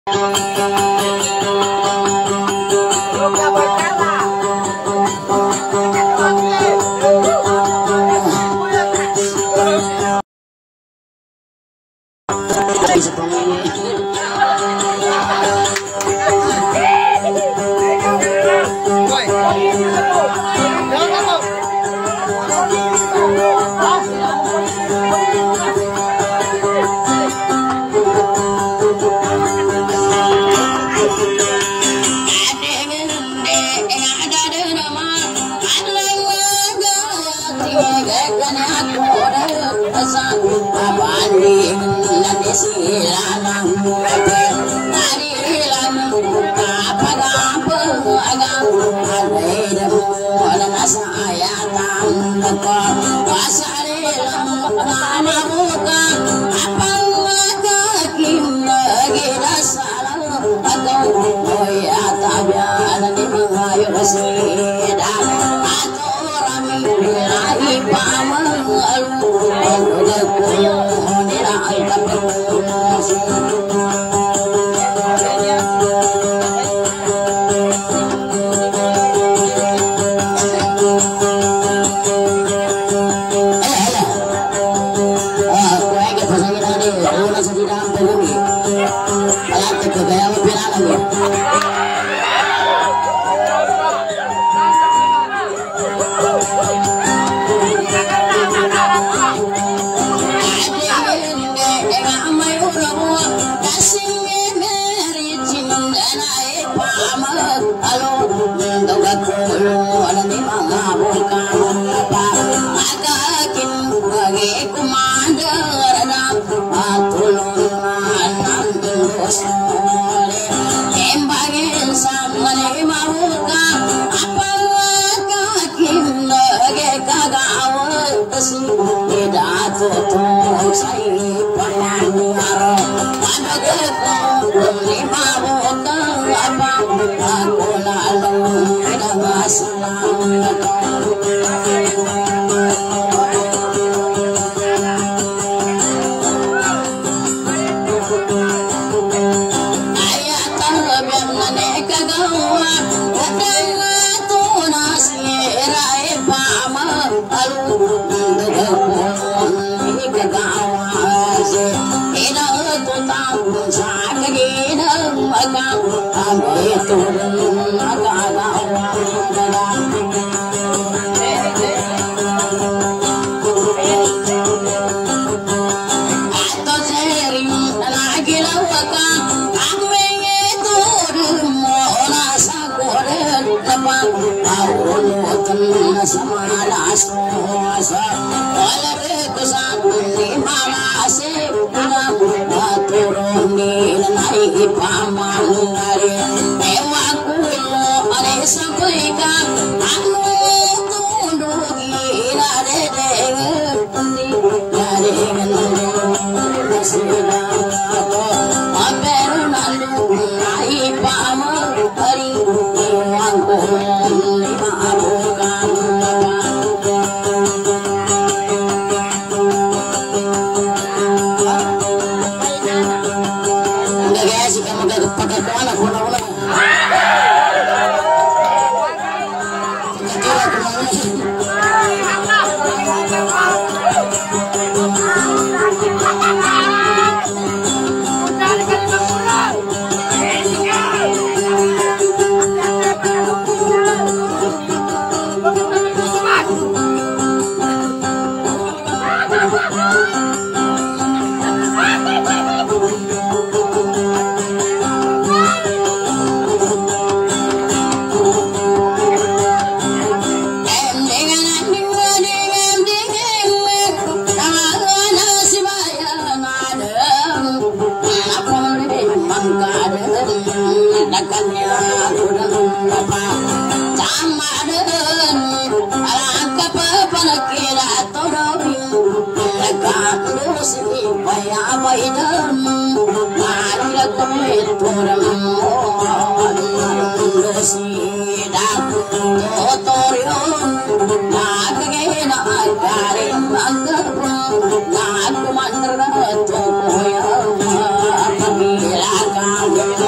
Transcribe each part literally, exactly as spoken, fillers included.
Aku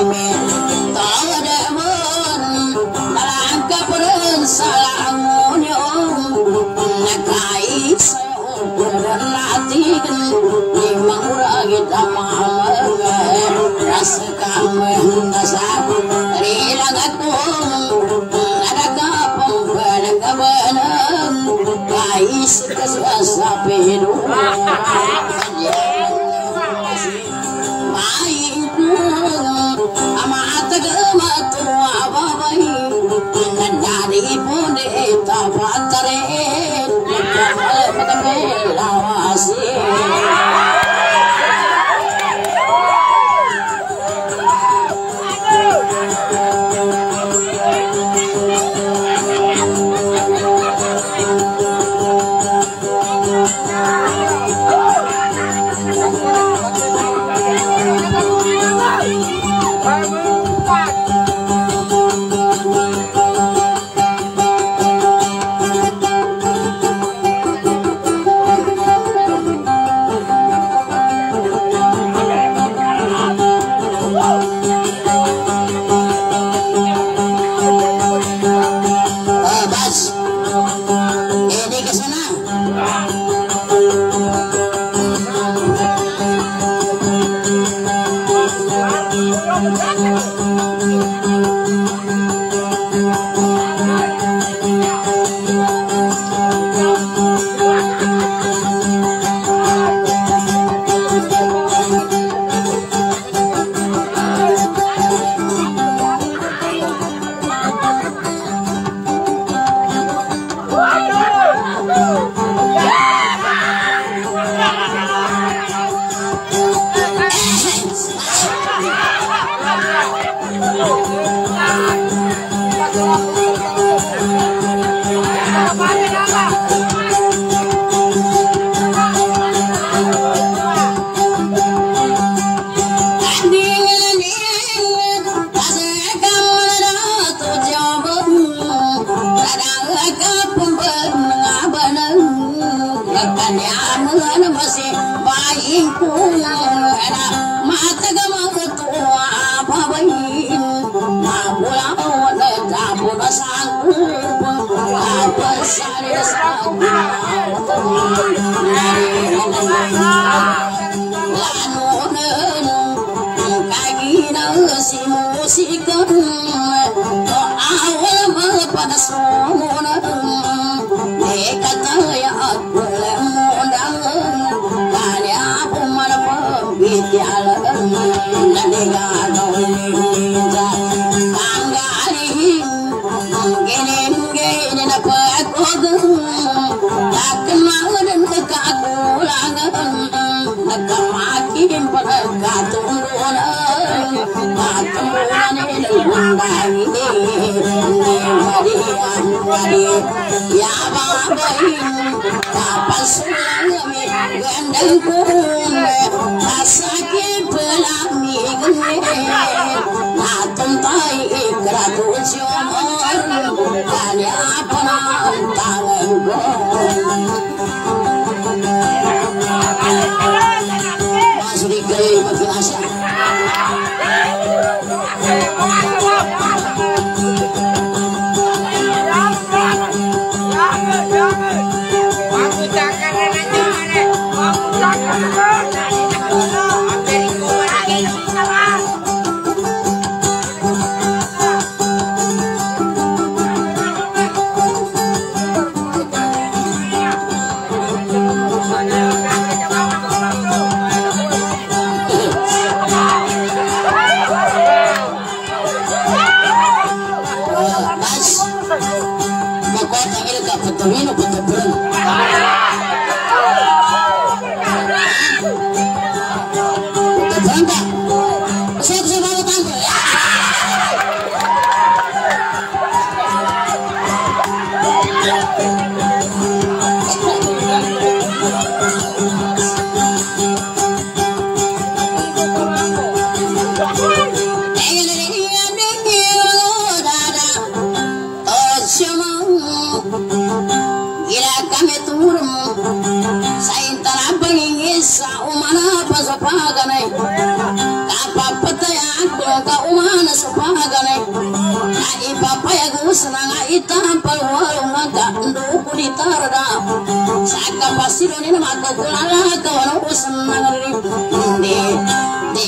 mana sepagane ai papa ya gu senang ita palwalo naga ndu kuditarda saka pasiro ni maka kulala kawan senang ri de de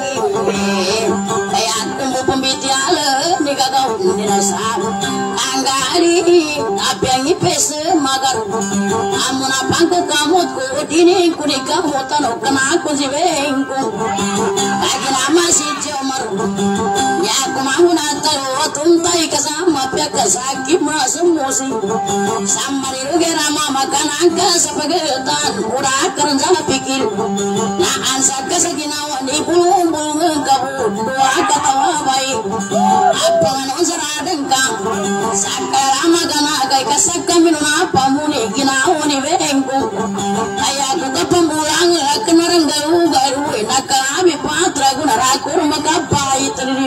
ay aku pembitiala ni kagau ni nasa anggali apa yang ipes magar amuna pangku kamu ku dini kuni kamu tano kena aku jibengku lagi nama si Jomar ya aku mau nataro tuntai kasama pia kasaki masemusi samari ruge rama makan angka sepagetan murah kerja pikir na ansa kasaginawa ni bulung bulung kabut doa katawa baik apa nganon saradeng kang sakarama kana kai kasaka minuna pamuni ginawa ni bengku kaya aku kapambulang kenarang garu garu nakami patra guna rakur makapai terdiri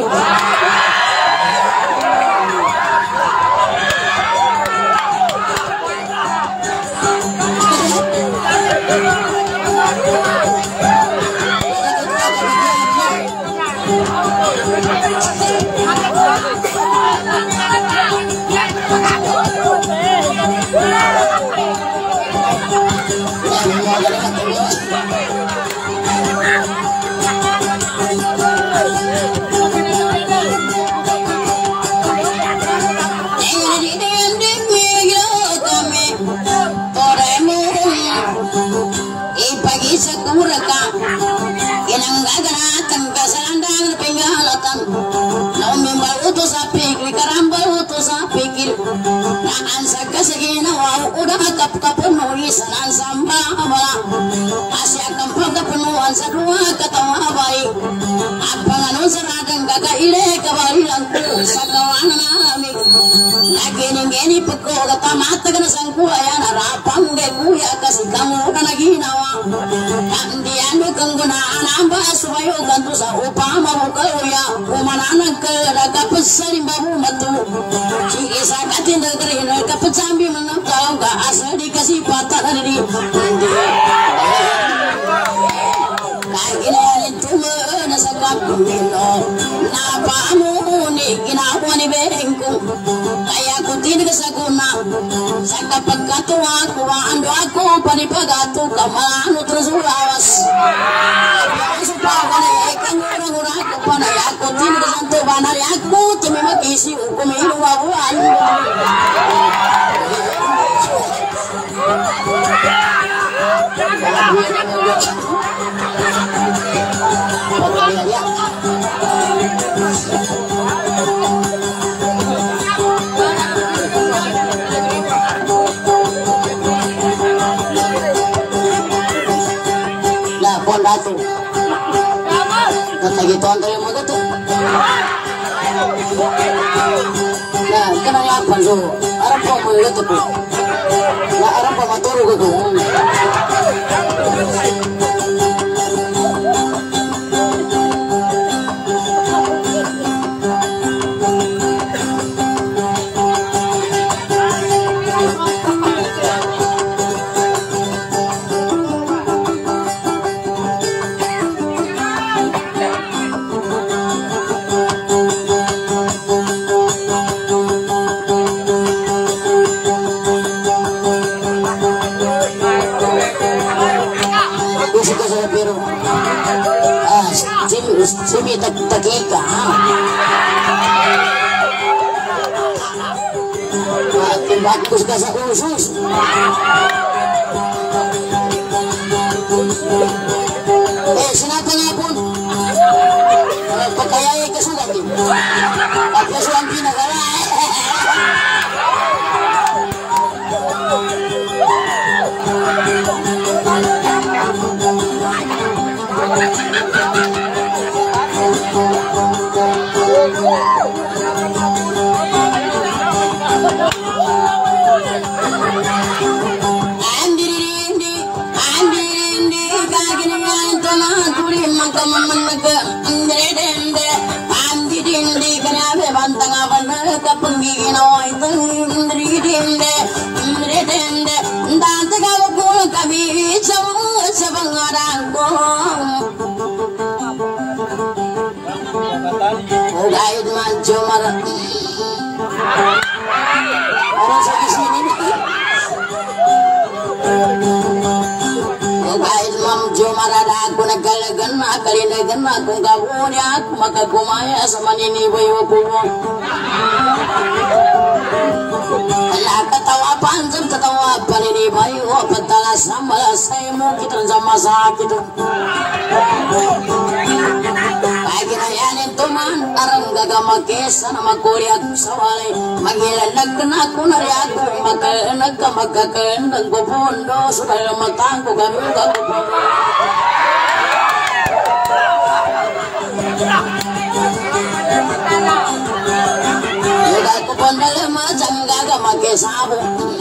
udah kap kap penuhi senang sambal asyik kampung kepenuhan sedua ketawa baik apa nganu seradeng gagak ile kembali langku sakawan nami lagi ninggeni peko kata mata kena sangku ayah narapang geku ya kasih kamu lagi nawa kandianu kenggunaan amba supaya gantu sa upama bukau ya umanana ke daga pesalim babu matu ciki sakatin dekerin ke pecambi menentang gak asal dikasih patah dari kagina itu mana sakap dino napa muni kinawa ni bengku kaya kutin kesaguna sakap pagkatu aku ando aku panipagatu kamanu terus ulawas supaya ikan ngurang-ngurang aku panay aku tin kesanto banari aku tumi magisi hukum inu wabuan lah pondatu kata gitu antara mau gitu nah kena lapan so arap kok mau gitu tuh nah arap kok maturu gitu simi tak takika makin bagus kasa khusus eh sinatanya pun pakayai kesudah tim apa suang pinagala Thank you. Ugaid maju marah. Orang sakit sini nih. Ugaid maju marah aku nagalagan nakalinagan aku gawon aku makagumaya sa manini bayo kumo. Katawa panjang katawa panini bayo patalas namalas say mo kita sama sakit. Kinayanin tuman arang gagamakesa na magkuriak sa walay magilalag na ako na riyago magkalag ka magkakain nagpupundo sa kalamatang ko kami kapupundo yugat ko pandala majang gagamakesa ako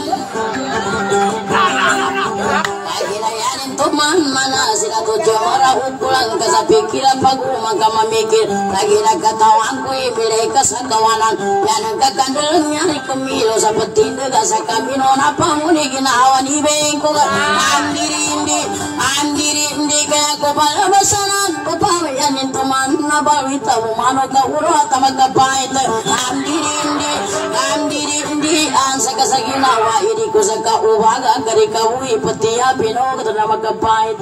kinayanin tuman mana sila to jomara ukulang ka sa pikiran pag umaga mamikir lagi nagkatawan ko ibigay ka sa kawanan yan ang kakandalang yan ay kumilo sa patinda ka sa kamino na panguni ginawan ibig ko andiri hindi andiri hindi kaya ko palabasanan ko pamayanin tuman na bawita umano ka uro at magkapait andiri hindi andiri hindi ang sa kasaginawa hindi ko sa kaubaga kari kawi pati apino ka na magkapait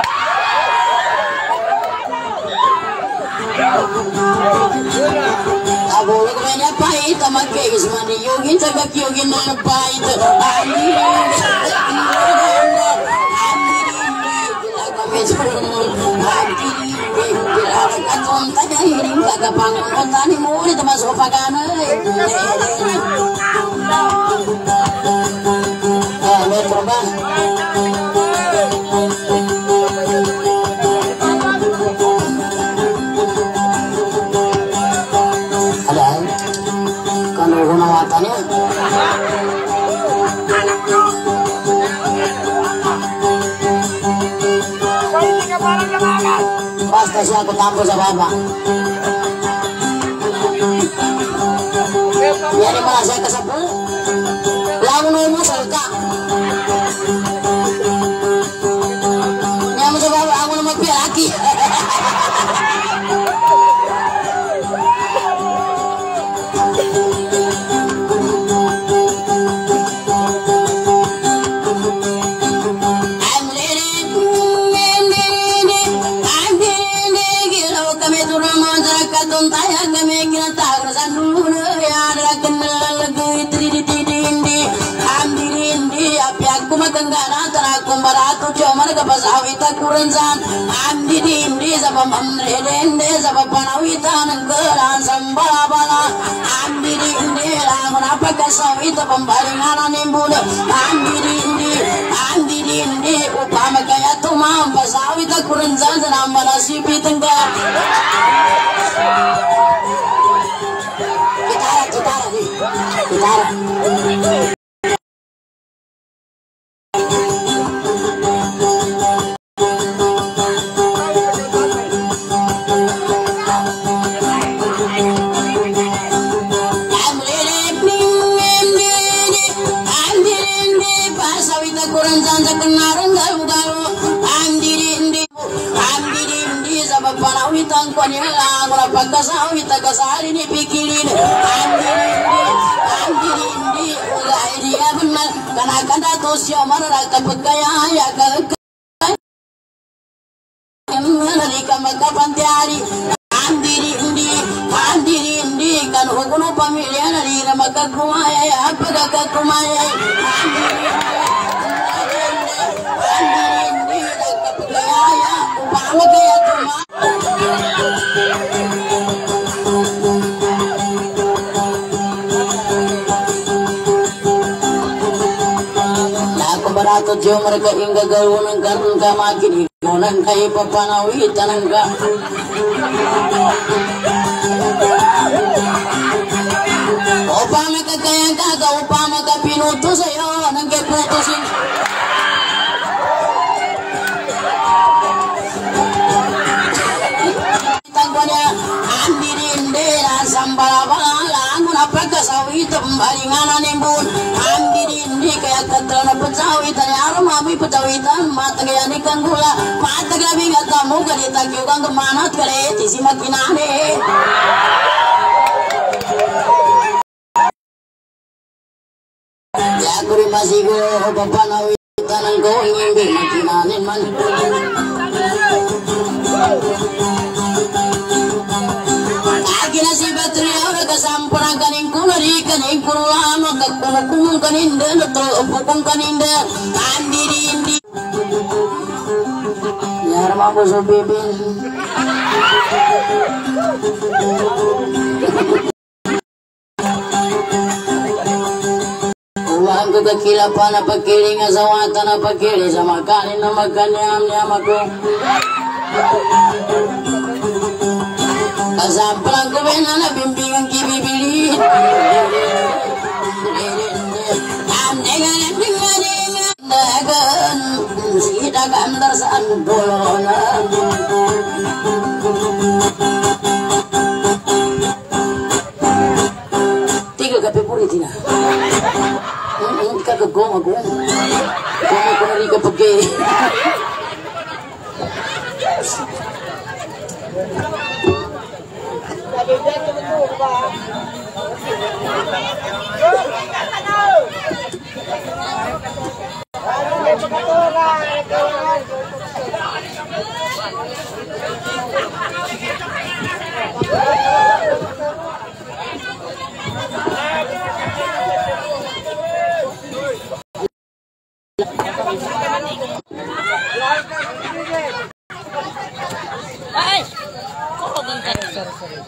Abulog ko na pait magkais maniyugin sa kakyugin na pait andiri hindi andiri hindi kami andiri Katong taga hiring kagapangon tani mo ulit masuk pagana eh metro ba ada kan guna watanya basta siya ako tampo sa baba. Yan yung mga siya kasapu. Lawan mo salka. Yan mo sa baba, ako na magpilaki. Ganggana tara kumbarato chomar ka pasawita kuransan andi dindi sa pamamre dende sa papanawita ng garan sambalabala andi dindi lang napakasawita pambaringan ng budo andi dindi andi dindi upama kaya tumam pasawita kuransan sa namanasipit ng gar gitara gitara gitara Panawitang kanyang wala pagkasawita kasali ni pikirin andiri andiri andiri wala idea benar kanakanda to siya marara kapag kaya ya kanari ka magkapantiari andiri andiri andiri andiri kan hukuno pamilya nari na magkakumaya ya pagkakumaya andiri andiri andiri kapag kaya ya upama kaya tuma barato jom mereka hingga gawunan karun ka makin igunan kay papanawitan ang ka upama ka kaya kaga upama ka pinuto sa'yo nang kay putusin tanggunya andirinde sambalabala angun apagkasawita pembaringanan embun andirinde kaya katrana pecawitan yaro mami pecawitan matagayani kang gula matagabi gatamu kadita kyugang kemanat kare tisi makinane masigo papanawitan ang going hindi makinanin man. Agina si Batria nagasampura kaning kunari kaning kunulano kagpunukung kaninda natropukung kaninda andiri indi nyara mampu subibin uang kekilapan apa kiri ngasawatan apa kiri sama kanin nama kanyam nyamaku kasamplang kebenana bimbingan kibibili andengan dengan dagan sida gandar saan bolona tiga kape puri tina kagak goma goma goma goma rika pake Ay, kok bengkak? Sorry, sorry.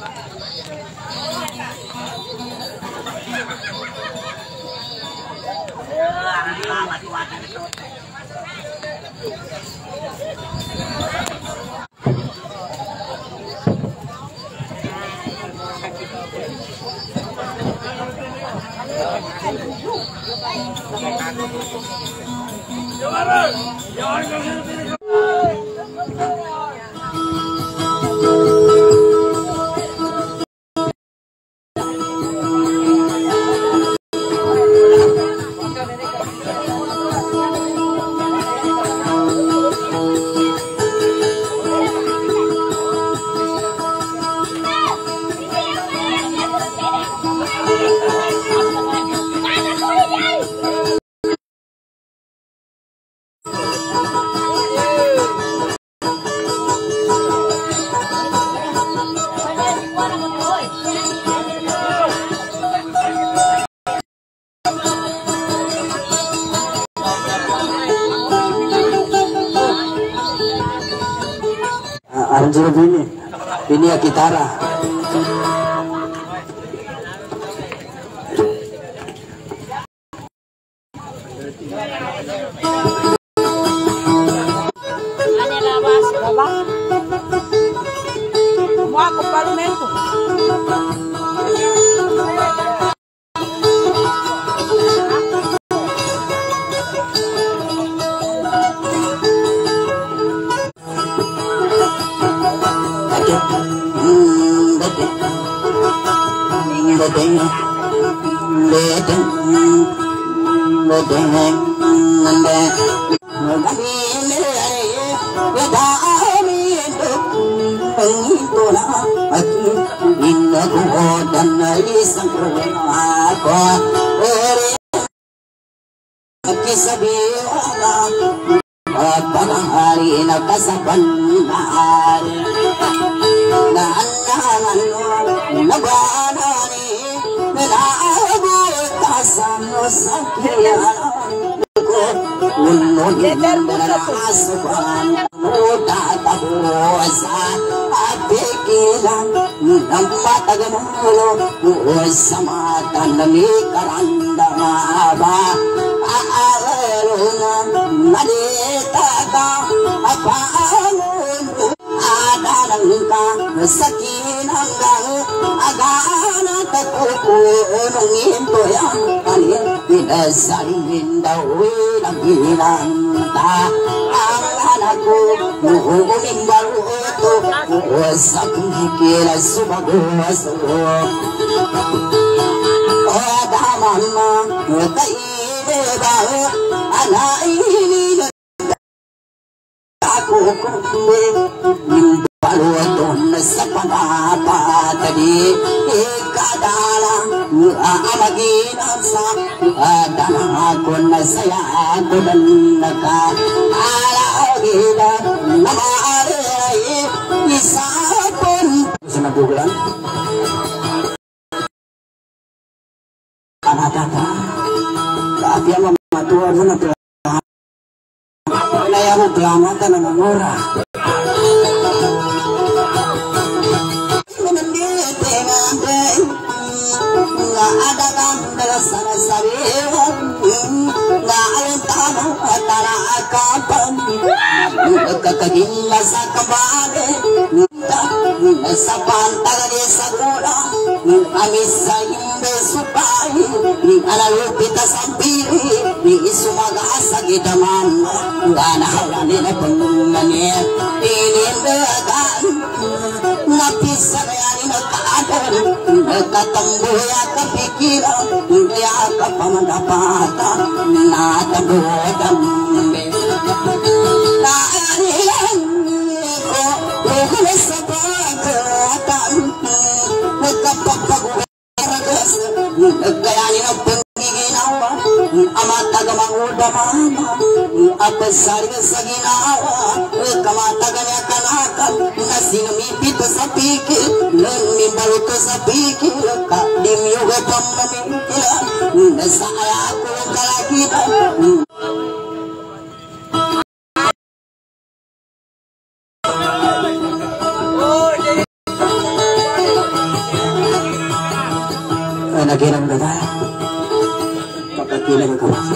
Anjir ini, ini ya kitara. Ano labas? Labas? Kumuha ko palimento. paluton sa panapa tadi ikadala amaginan sa danakon na saya kudan naka alagila namari isapon sinabulan kanatata tapi ang matuwa mo na kaya mo pelamatan ng mura ada kandang sana sabihan na alintano atara akapan kakagin sa kabade sa pantaga ni sagura amis sa inde supay ni alalupita sa pili ni isumaga sa gitaman ganahawa ni na pangungani inindagan napisa na yan nagkaadan nagkatambuya kapikiran kaya kapamadapatan natabudan naanilan ko kung sa pagkatan nagkapagpaguragas nagkayanin ang pangiginawa amatagamang udamana apasari sa ginawa kamatagamya kanakan na sinumipito sa pikil nanibaluto sa pikil kadimyuga pamamikila nasa ayako kalakitan naginang gada makakilang ka ba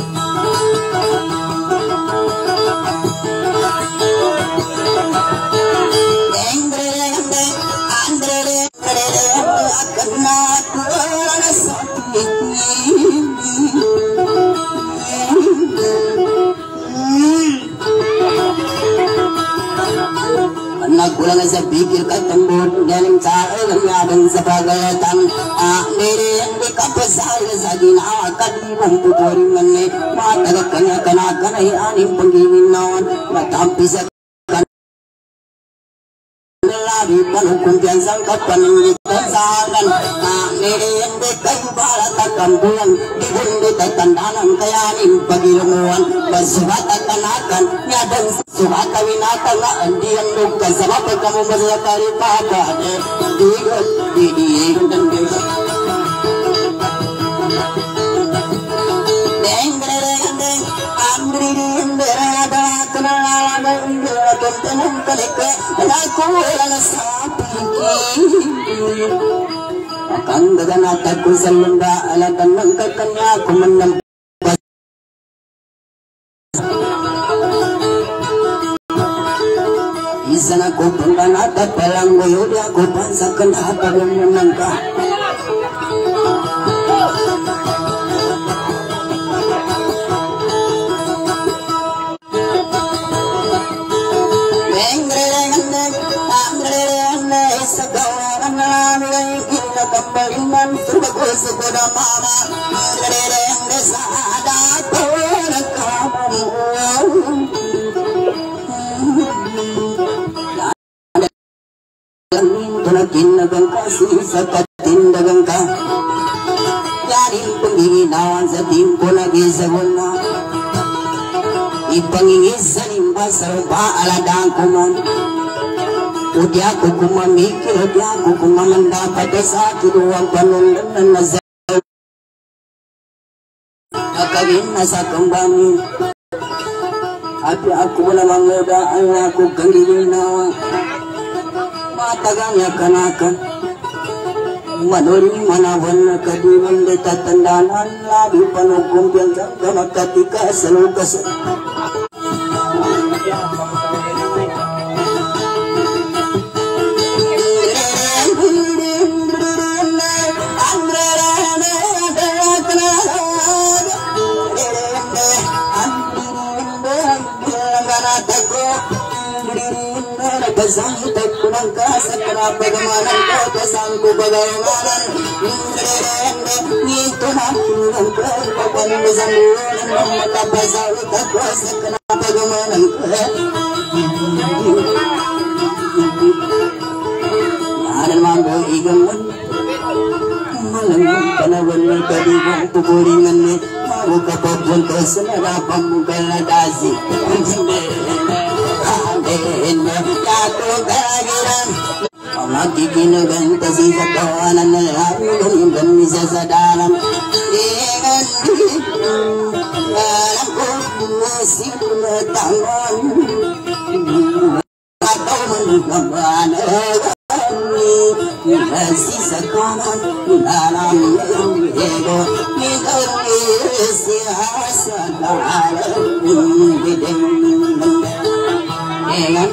nagkulang sa pikir katambot galing sa alam sa pagayatan dere hindi kapasal sa ginawa kadibong tuturing mani matagak kanya kanakan ay aning pangginginawan matampi sa lari panukumpiyansang kapaningitan sa alan dere hindi kayo balat at kambulan dibundi tatandanan kayanin pagilunguan basuhat at kanakan nyadang suhat awinatan nga andiyan lugka sa mapag kamu masaya karipapa digon didiin dan digon deng deng deng andri deng ada kenalaga indra tonton kalika aku lang sapi akan gaganata ko sa lunda alatan ng kakanya kumanang isana ko panganata palang goyo dia ko pansakan apa ng ka kembaliman terbagus kepada mama dereng desada pun kamu tunakin nagang kasih sakatin dagang ka yarin pengginawan sa timpo lagi sa guna ipangingis sa limba sa rupa aladang kuman Udia ko kumamikir, udia ko kumamandapat sa kiluwang panundan na nasa akagin na sa kambami Ati ako namang muda ay ako kangilinawa mataganya kanakan manuri manawan na kadiwan de tatandanan labi panugkumpiyansang kamakatika sa lukas Kasang tagpunang ka sa karapagamanan ko kasang kubagamanan nito na pinang ko papanusang ulan ng matapasalit ako sa karapagamanan ko gangan malang panawan kadibong pupulingan ni mau kapapun kesenara pamukala dasi ane kato kagiran amati kinaganta si katawanan na amin dan bisa sadalam dengan alam ko masih tangan atau menungguan masih sekarang dalam ego negeri siasa dalam dengan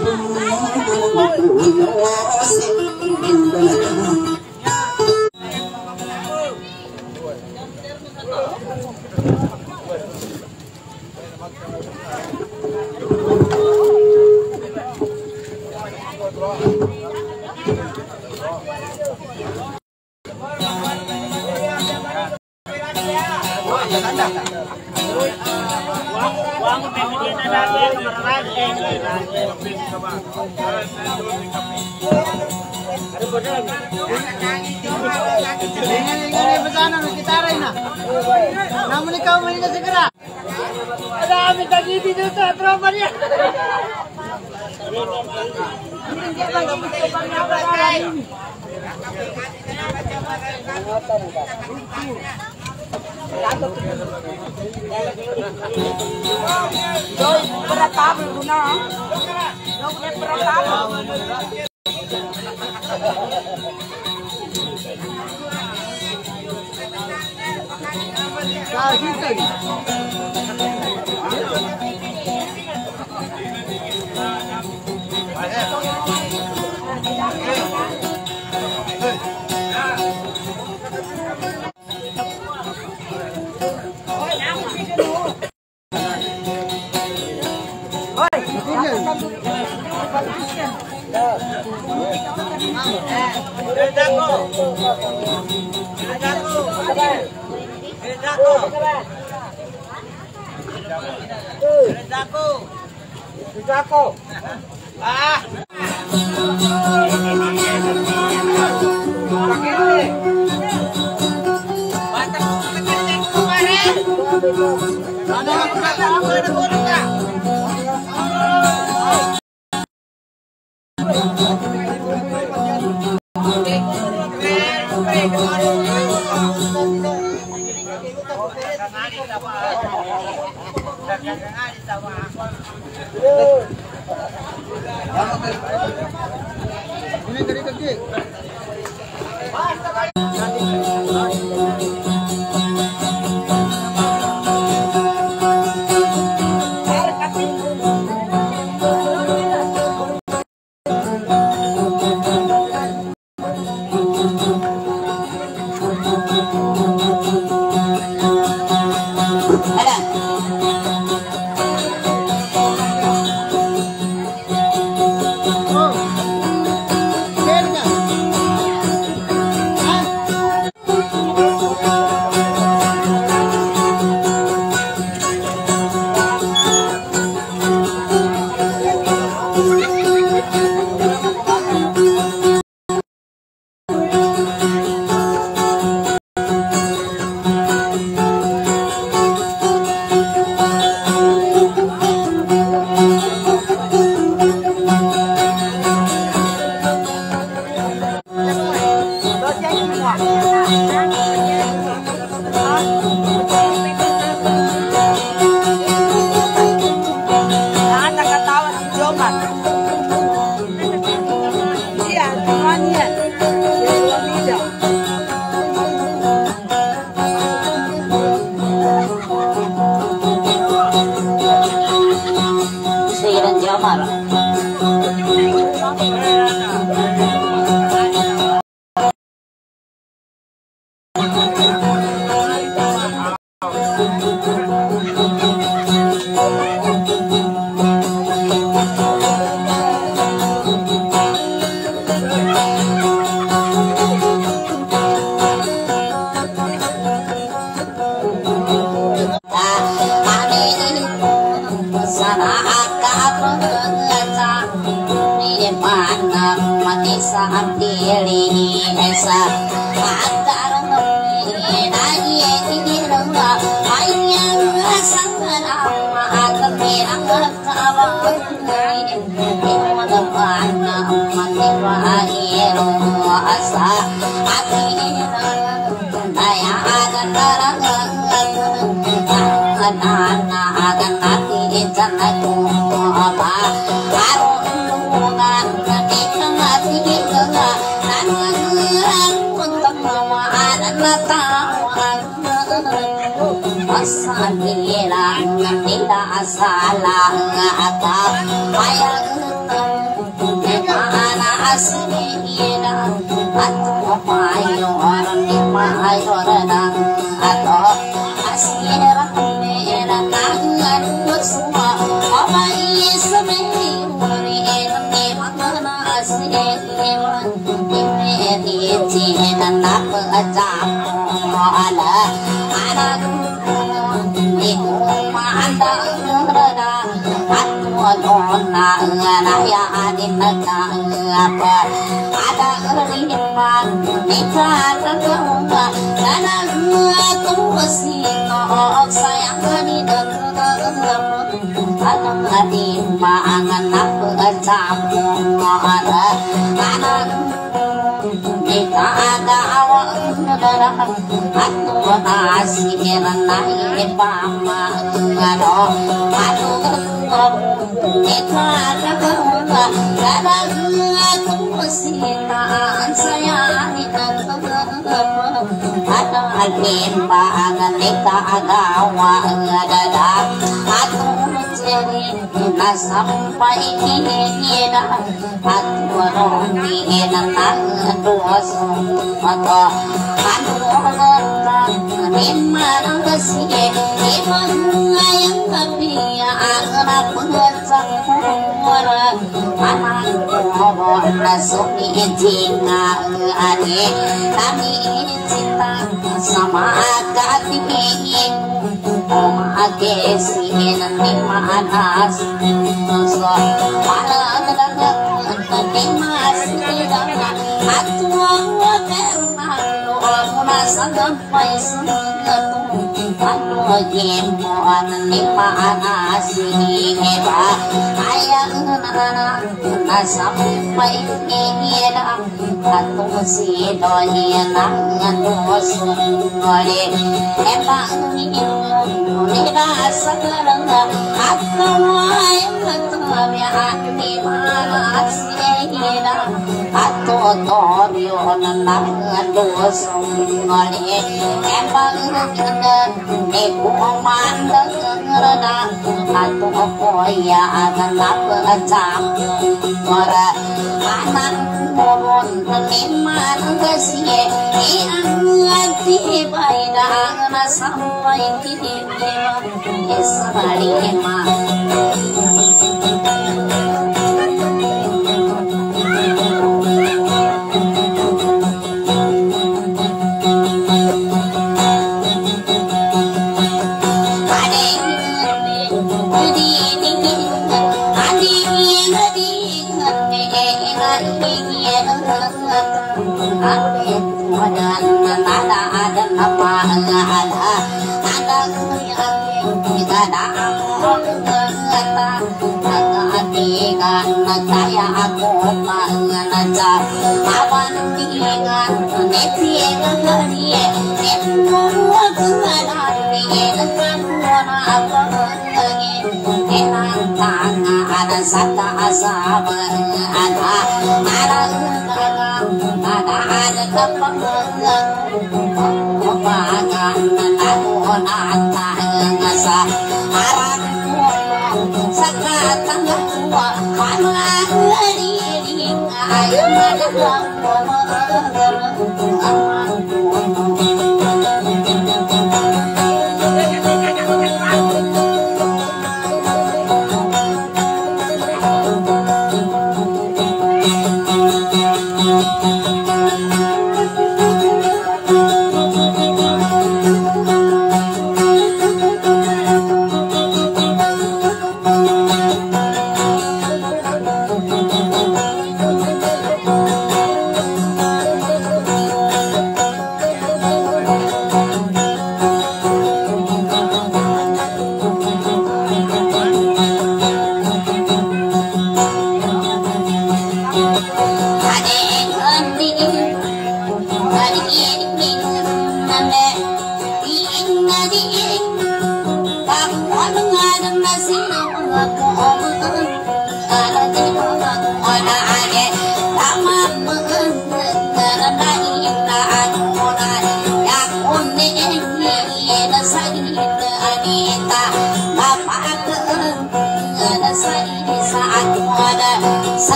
namun ikaw muli na segera. Ada kami tadi dito sa tropa niya. Joy, beratap guna. Joy, beratap. Ah. aku apa arungan kita mati kita nangan untuk mawana tawan asal tidak salah kata ayat mana aslinya atau payo orang di payo renang atau asirah merah tangan semua apa ismi murid ni mana aslinya ini dia nak berjam ala anak itu mana renang Nona ya adin apa ada riman nikah terkenal karena aku masih nok sayang di dalam ada adin mangan aku campur ada anak nikah ada awal darah aku nasi renai pama ngado aku nikah terkenal karena aku masih nak sayang di dalam ada adin mangan nikah ada awal darah aku jadi na sampai kini dah aku orang ni nang dos mata aku orang ni mana kasih ni mana yang tapi anak pengesan orang anak orang nasuki jinga ade kami cinta sama hati Ake sinin ni manas so malah dapat ni mas tidak atwa terma lo masan pai sungatu anu gembo ni manas ni ba ayang nana nasam pai ni eda atu si doi nang dos ngore emang ni Nira sekarang aku yang ketuanya hati malas sehingga aku torion nang dos ngoli emang bener aku mandang ngerana aku koya akan aku campur anak mohon liman kasih yang hati baiklah sampai kini Esmalima ada apa ada ada kita dah kata kata dengan saya aku mengajar awan dengan netizen dia semua keadaan dia dengan apa lagi enak tangan ada satu asap ada ada ada ada kepengen kepangan aku nanta ngasa arang sakatan tua mana diri ayo dalam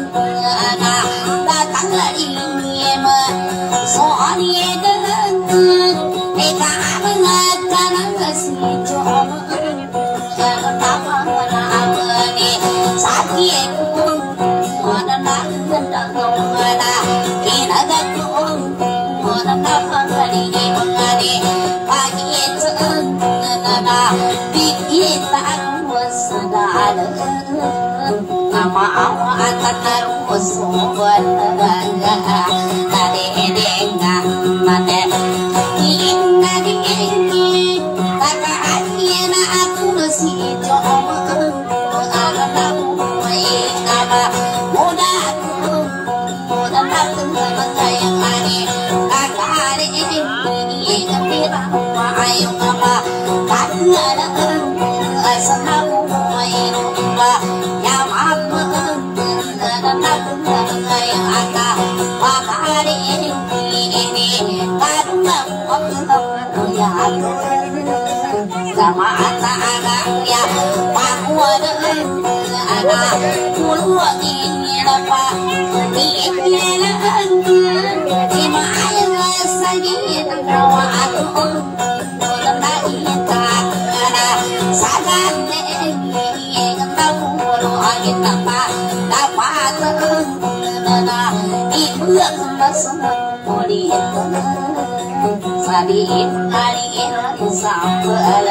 datang lagi mà so đi đơn để cả mengakan si jom ta mana ni sakit pun mana nak dah ngomala kena dah mana nak kali ni mengani pagi cengen na dikit tak wasadal nama awak akan terus berada tadi dengan mana inna ini tak akhirnya aku masih coba alam apa mudah mudah tak mengenai yang hari kakak hari ini kita ayo apa karena asal aku main yang apa yang ada pada hari ini karena ya sama anak-anak ya aku ada ada puluh ini apa ini di mana saja terbawa aku mengenai kita sangat yang tahu angin apa dapat ibu yang semua di Sadin hari ini sampai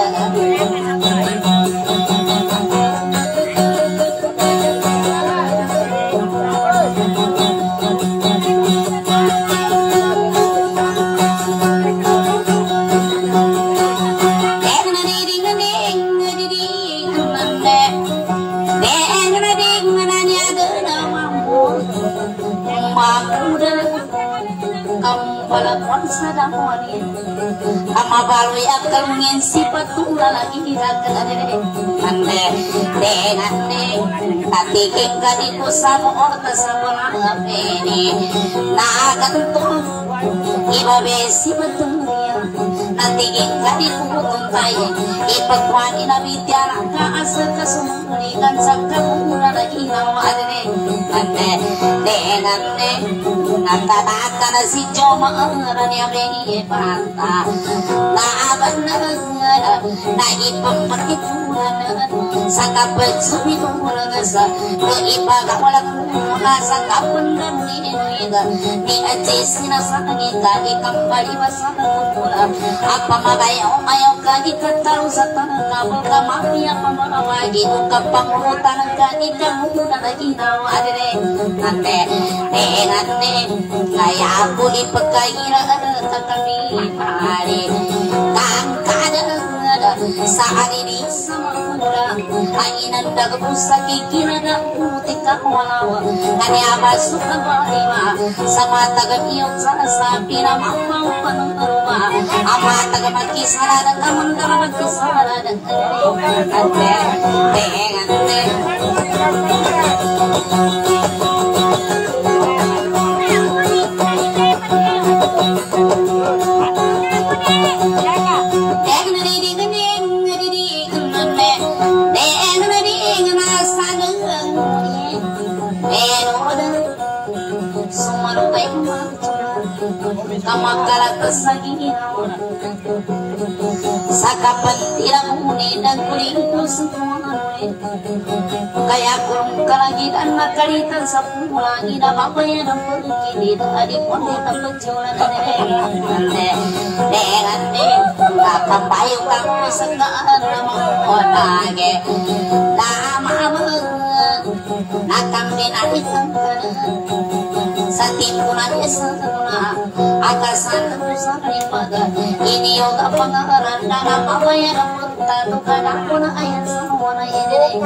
sadang wani ama balu akal ngin sifat tunggal lagi hirakan ade ande dengan ne tati kengkadi ku sama orta sama ngapeni na gantung iba besi betunya nanti kengkadi ku tuntai ipakwani na bityara ka asa kasumuni kan sakka muna lagi nawa ade ande dengan ne nata na si joma aranya beni panta na benar na ipamati puran saka bersumi puran sa ipa kamulah na saka pundan ni ni ni aci na sangi kali kembali masana puran apa mabayo mayo kali kataru satana kamu kamapi apa marawagi ukapang urutan kali kamu na lagi nawa adere ante dengan ne kaya aku dipekaira kami hari kan kadang saat ini semula anginan dah kebusa kikira dah putih kawalau kani abah suka berima sama tagam iyong sana sabi na mamau panungkaruma ama tagam makisara dan kamun tagam makisara dan ante dengan ante kamakala kesagi sakapan tidak muni dan kuling semua kaya kurung kalagi dan makarita sepula ida bapaya dan pergi tadi pun kita berjualan dengan dengan kampayu kamu sekarang monage lama nakam dinari satimpunan esana akasan usari pada ini yoga pengaran dan apa yang bertatu kadang pun ayat semua ini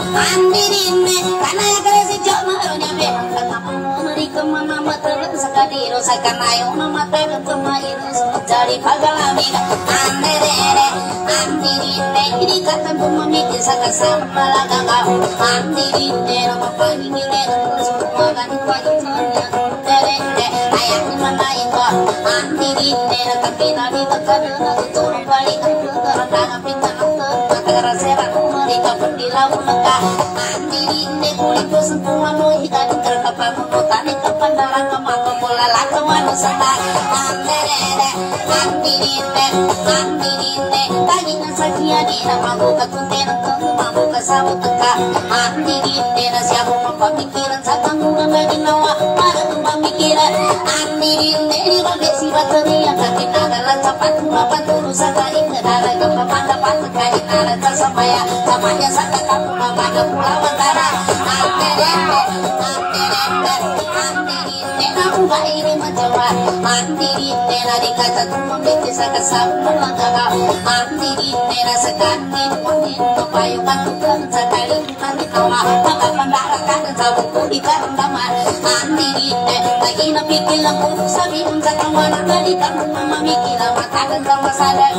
karena diro sakanayo namata ketema irus mencari pagalamina andere andirinde ini kata bumamiti sakasambala gagau andirinde nama pagingile semua kan pagingnya derende ayam mana itu andirinde tapi nadi tekan tutur balik terang pintar mata rasera mereka pendilau neka andirinde kulit semua noi dan terkapal tani kepandaran kemaka pola lakawan sana andere andirinde andirinde tagina sakia di nama buka kuntena nama buka sabu teka andirinde nasiabu mapamikiran sakangungan lagi nawa pada pemikiran andirinde di bagai sibat teriak kaki nagala capat mulapan tulu sakari kedara kepamanda patekai nara casamaya samanya saka kapula pada pulauan tara andirinde andirinde andirinde naku bairi menjawa andirinde nadi kaca tumambiti saka sabu melanggaga andirinde nasekani mungkin kepayungan tukang sakari nanti tawa maka pendarakan sabu kudi karendama andirinde lagi napikir lampu sabi unsa kawana tadi kamu mamikir mata dan tawa sadar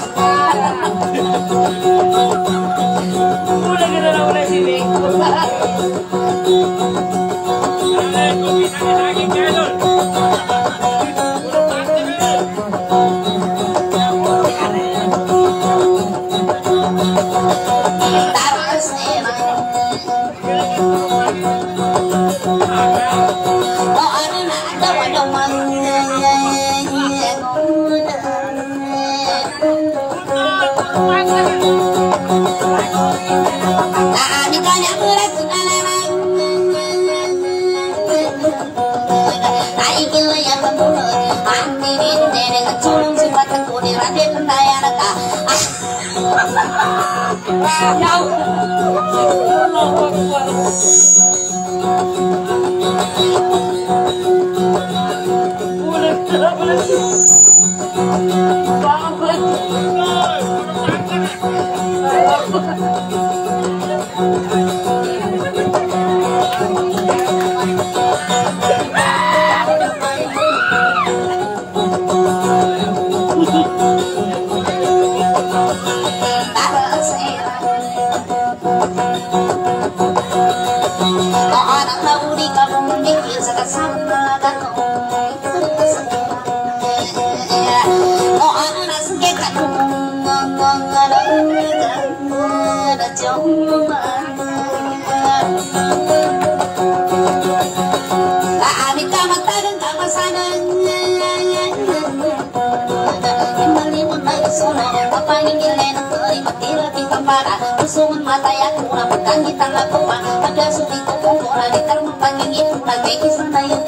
Udah kita nak mulai sini. Susun mata ya kurang petang kita lakukan ada sudi tukung orang di terma pangingin kurang kayak kisah yang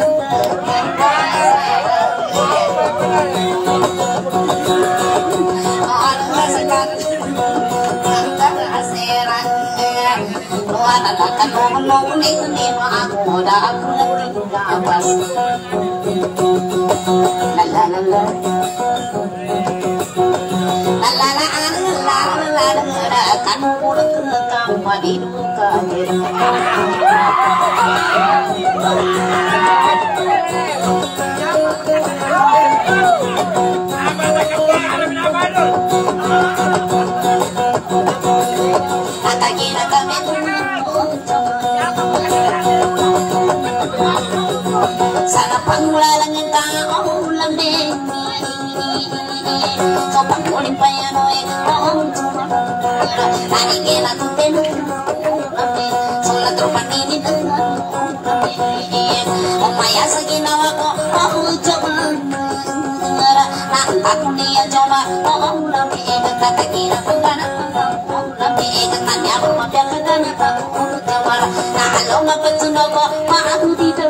sana pangulalang ang tao lang din so panguling pa yan o eh nanigil at tinong so latropan ninin umaya sa ginawa ko oh jaman naantak niya jama oh lami nagtatakira pagkanak oh lami nagtanya ko mapiyakagan oh jawala naalaw nga patsuno ko maaku dito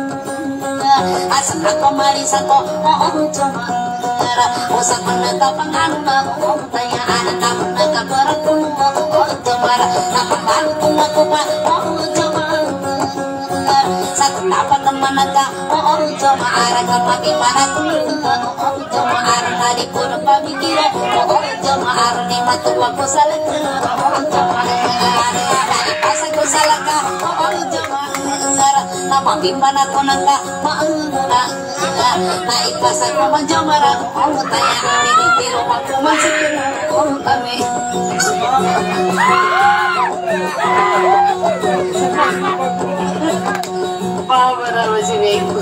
asal aku marisa ko oh cuma usah menetapkan anu aku tanya anak kamu nak berakun oh cuma apa baru aku pak oh cuma satu dapat teman agak oh cuma arah kamu gimana tuh oh cuma arah tadi pun pemikiran oh cuma arah ni matu aku salah oh cuma dari pas aku salah kau oh cuma nama gimana ko nangga mauna naik pasar ko manjamara ko taya ini tiro ko masuk ko kami power masih nego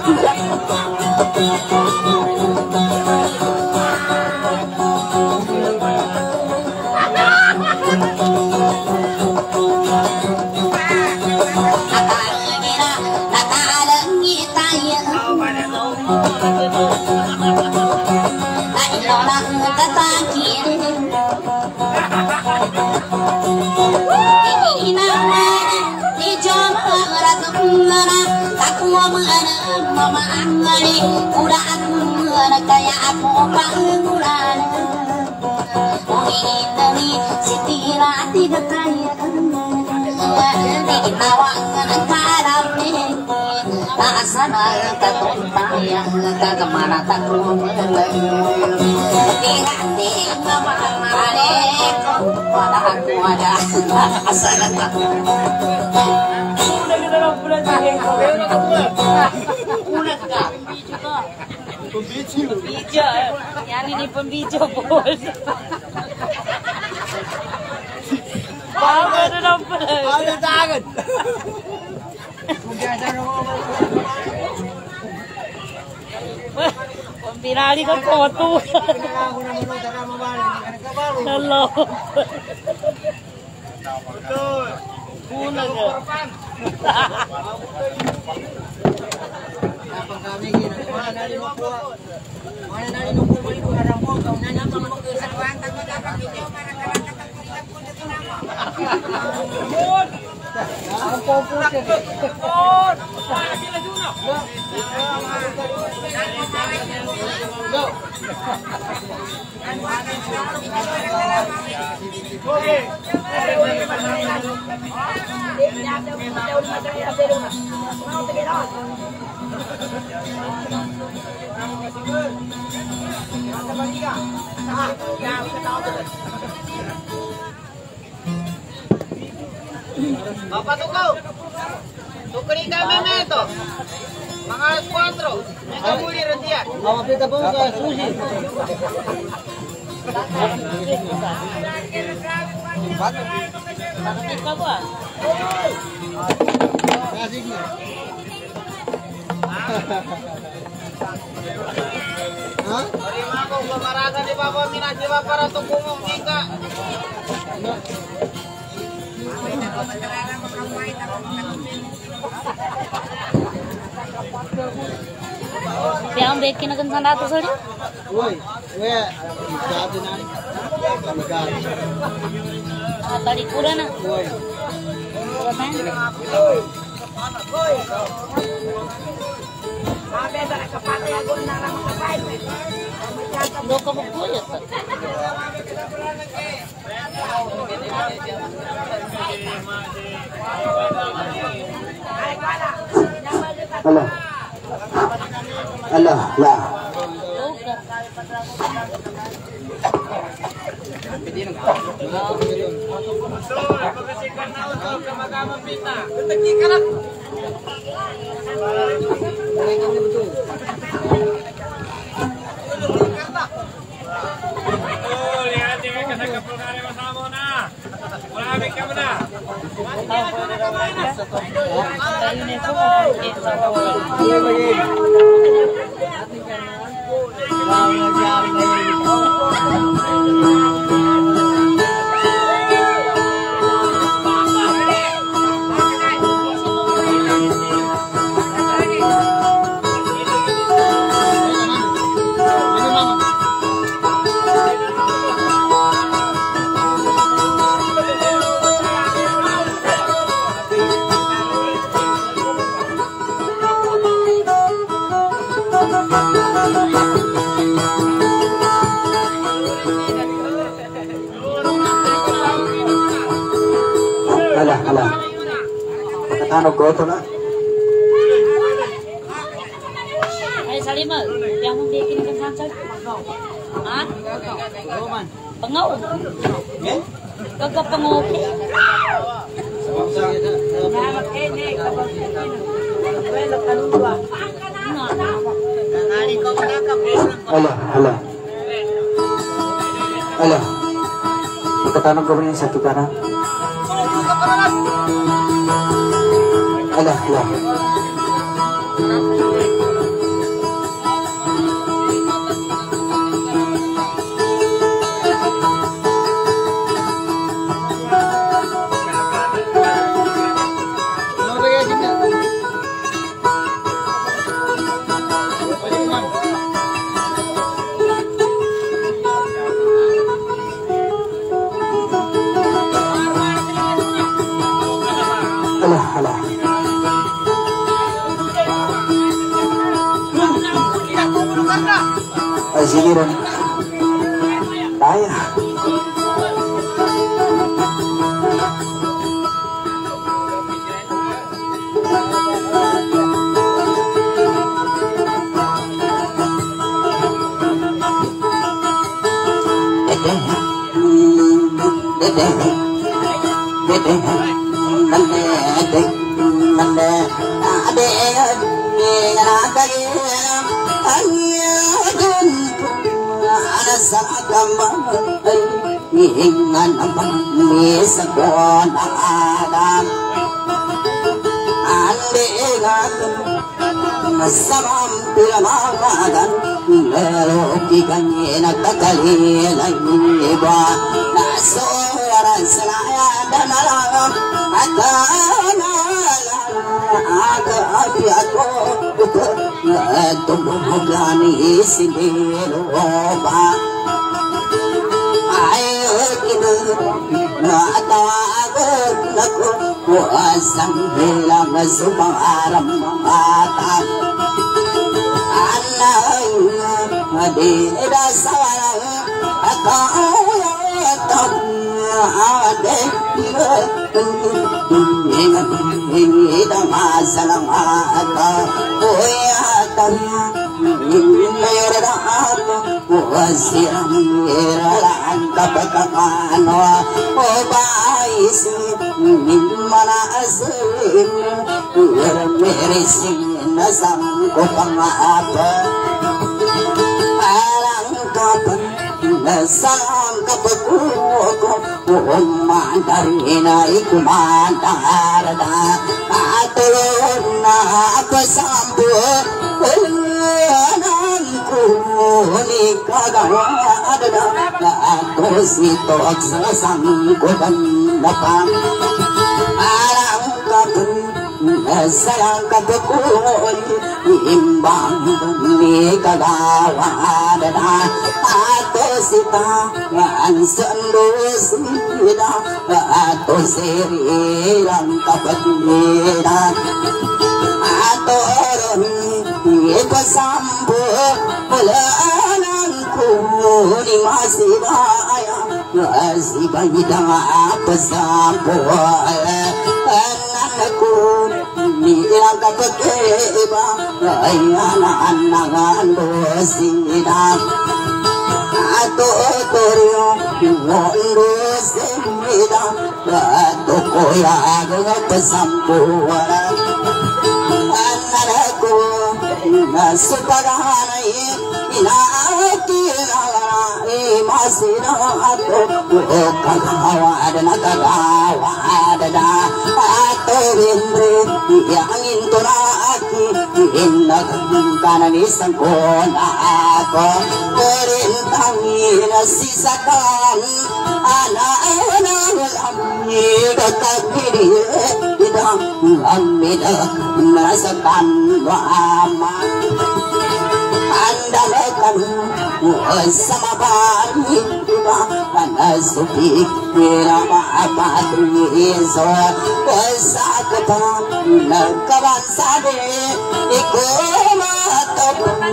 mama angari udah aku kayak aku panggulan ini sitira tidak kaya bikin tawangan karap nih tak sana tak tumpayang tak kemana tak kumelang diganti mama angari pada aku ada asal tak Pembijo, yang ini pembijo bos. Bangun nampak. Ada tangan. Pembirali kan foto. Hello. Betul. Pulang ke. Apa kami gini? Mana dari mampu? Mana dari mampu beli dua orang foto? Nanya sama mampu seruan tapi dapat video mana kerana kata kita pun itu nama. Mampu pulang ke. Pun. Lagi lagi nak. Oke. Apa tuh kau? Tukar ikan meme itu. Mga kuatro. Ito muli rentian. Awak kita pun ke sushi. Bakit ka ba? Sige. Ha? Terima ko pamaraga di baba minajiwa para tukungong ika. Yang bikin akan sana tuh sorry. Woi, we jadi nani. Ah tadi kurang na. Woi. Lo kamu kulit. Allah. Allah, lah. Alah, alah. Ano ko to na? Ay Salima, yang mau bikin ikan sancak. Ah? Pengau. Kagak pengau. Alah, alah. Alah. Kita tanam kemudian satu karang. Alah, alah. Siniran tayah dedeh dedeh dedeh nande nande ade Sagama ingan abang misakon adam ande ngakan nasamam pilamagan meloki kanye nakakali laiba nasoran selaya dan alam akana aga api ako tumbuh gani sindiroba Natawagan ako Wasang hilang sumangarang mata Anay Adida sarang Akawayatang Adeng Ingat Ingat masalang ata Uyatan Mayroon Wasirang iralaan kapagkakano O baisi Minmanasin Iramirising Nasang ko pangapa Alang kapan Nasang kapagkuko Umandarina ikumandarada Atulon na pasampo Ni kagawad na ako sito at sasangkutan na pa Alam ka dun nasayang kabukul Imbang ni kagawad na ato sita ang sandusida ato sirilang kapatida ato ron ipasampo wala nang kuni masibaya masibaya pasampo anakku nilang kapatid ay anak-anak dosida ato toryo wondo semida ato koya pasampo anakku nasupaganay inaakilala masina ato kagawad na kagawad na ato rinre yang inturaki inagkananisan ko na ako korintangin sisakan ana-ana-alamni kakagiri idang amidak nasakan wama andalakan sama bani panasupik pinamapatriso wasakapan nagkabansade ikumatapang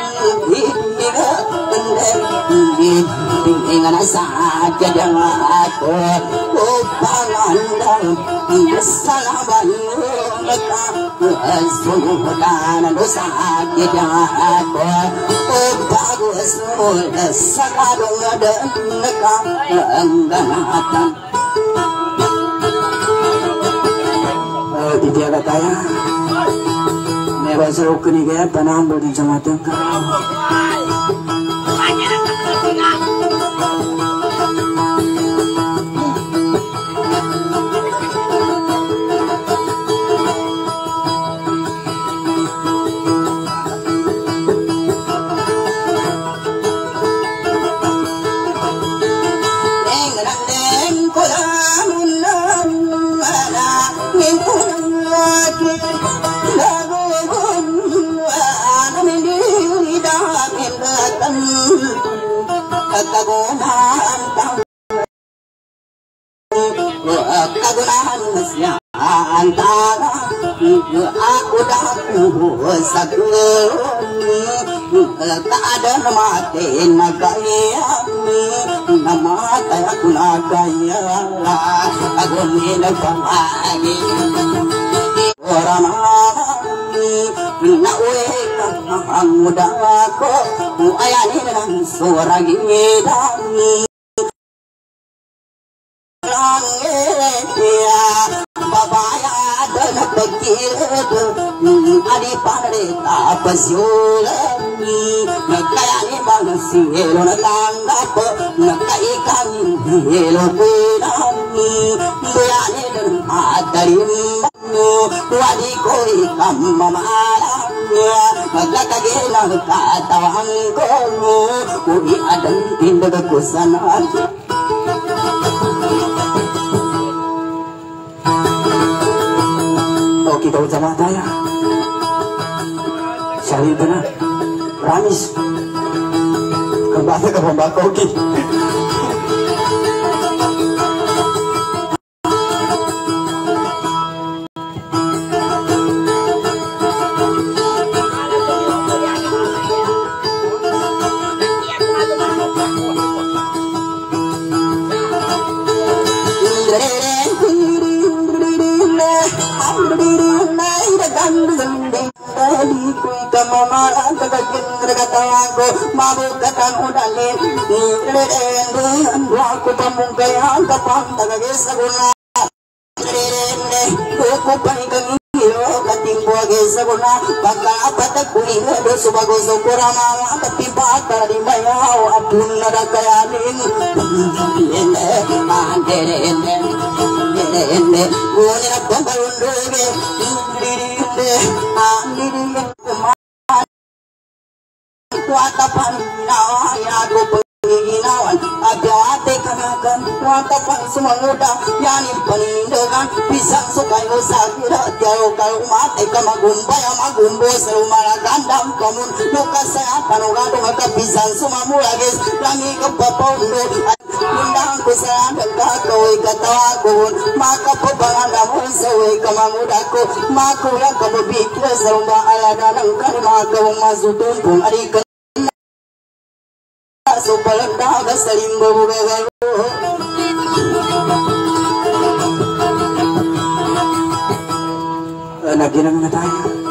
Tingnan sa akin ako upang andang salaman ka sundan sa akin ako upang sunod sa kadungan ka ang ganatan. Titiyaga tayo. May basarok ni kaya panahon din sa matang ka. Kagunahan masya antara aku dah sagun tak ada mati nagaya nama aku nagaya aku minat pagi orang na uwe ang muda ko ayanin ng suragidang babaya dan pagkilid adi panre tapasyul nagkayani bang silo na tanggap nagkaikan hilo pinami bayani dan adalim wadi ko ikam mamalang magkakagin ang katawang ko uri adang tindag ko sana. Kita ucap ya Syahid benar Ramis kembali ke pembakau kita mabukatan udalin aku pamungkayan kapang tagagesa guna aku panigang hilo katimbo agesa guna baka apat kuliho do subago sokurama tapi bakal di bayaw apun nadakayanin ende andere ende ende guni na pambalundoge ende ende watapan aku penginawan abiyate kanakan watapan sumanguda yani panindagan pisang sukayo sakira tiaro kalau mate kamagumbay magumbo sarumara gandam kamun luka saya panugado maka pisang sumamulagis langi kapapondo undang ko sa nagkakaway katawakon makapabanganamon sa way kamangudako makulang kamabikla sa umaalaga ng karimagawang masutumpong arikan so palandaga sa limbo gagalo nagyan naman na tayo